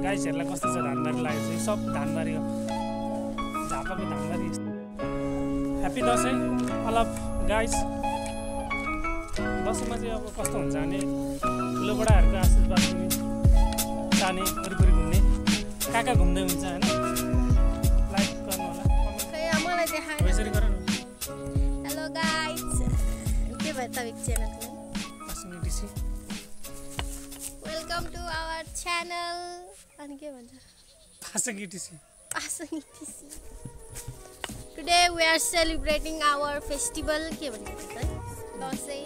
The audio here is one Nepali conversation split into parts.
गाइसहरूलाई कस्तो छ धानबारी लागेको छ सब धानबारी हो झापाको Dhanbari happy Dashain all of guys दसैँमा चाहिँ अब कस्तो हुन्छ भने ठुलो बडाहरूको आशीर्वाद पनि जाने वरिपरि घुम्ने कहाँ कहाँ घुम्दै हुन्छ होइन लाइक गर्नु होला यसरी गर न हेलो गाइस के भयो तपाईको च्यानलको Pasang ATC welcome to our channel अनि के भन्छ Pasang ATC today we are celebrating our festival के भन्छ दसैँ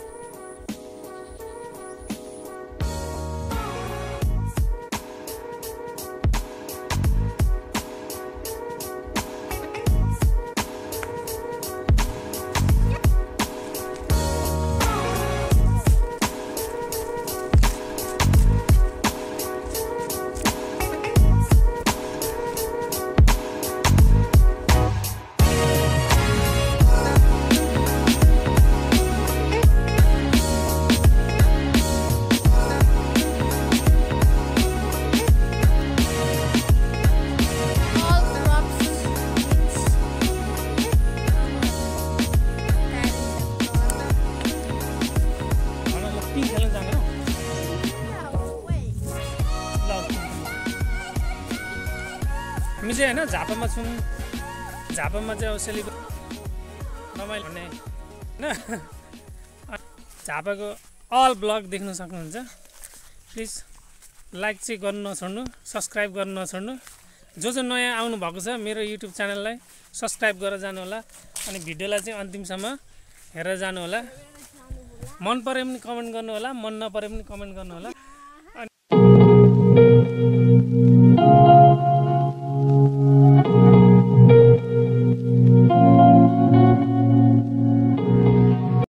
हामी चाहिँ होइन झापामा छौँ झापामा चाहिँ अब सेलिब्रेट रमाइलो भन्ने होइन झापाको अल ब्लग देख्न सक्नुहुन्छ प्लिज लाइक चाहिँ गर्नु नछोड्नु सब्सक्राइब गर्नु नछोड्नु जो नयाँ आउनु भएको छ मेरो युट्युब च्यानललाई सब्सक्राइब गरेर जानु होला अनि भिडियोलाई चाहिँ अन्तिमसम्म हेरेर जानु होला मन परे पनि कमेन्ट गर्नु होला मन नपरे पनि कमेन्ट गर्नु होला